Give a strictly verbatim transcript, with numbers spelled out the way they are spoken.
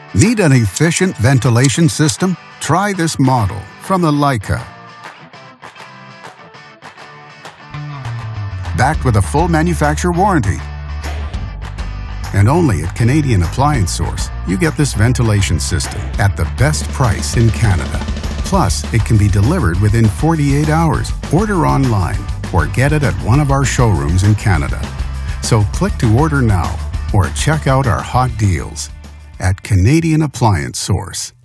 Need an efficient ventilation system? Try this model from Elica. Backed with a full manufacturer warranty. And only at Canadian Appliance Source, you get this ventilation system at the best price in Canada. Plus, it can be delivered within forty-eight hours. Order online or get it at one of our showrooms in Canada. So click to order now or check out our hot deals at Canadian Appliance Source.